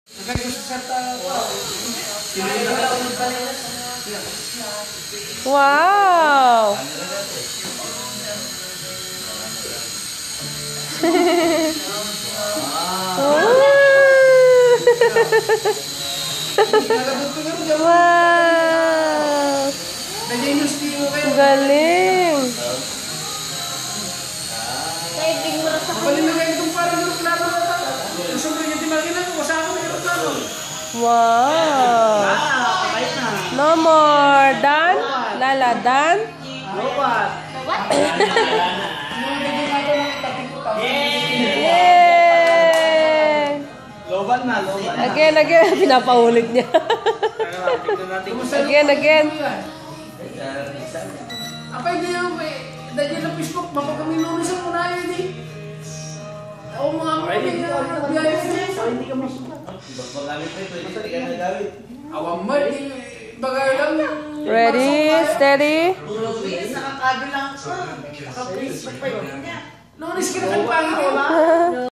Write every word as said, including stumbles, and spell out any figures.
Wow! Wow! Galing! Wow! No more. Done? Lala, done? Yay! Loban na, loban na. Again, again. Pinapaulit niya. Again, again. Apa ini yang dari dalam Facebook bapak kami nulis ang muna yun eh. O mga mga biyahe hindi ka masukat. Pagpagamit pa ito, hindi ka nagamit. Awang mal, bagay lang. Ready, steady. Nakakado lang siya. Naka-Facebook pa yun niya. Nulis ka na kang pangit.